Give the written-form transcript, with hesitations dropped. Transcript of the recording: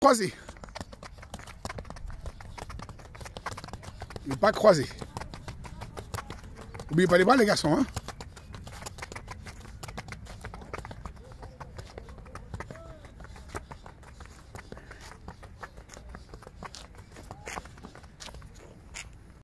croisé. Ne pas croiser. N'oubliez pas les balles, les garçons. Hein?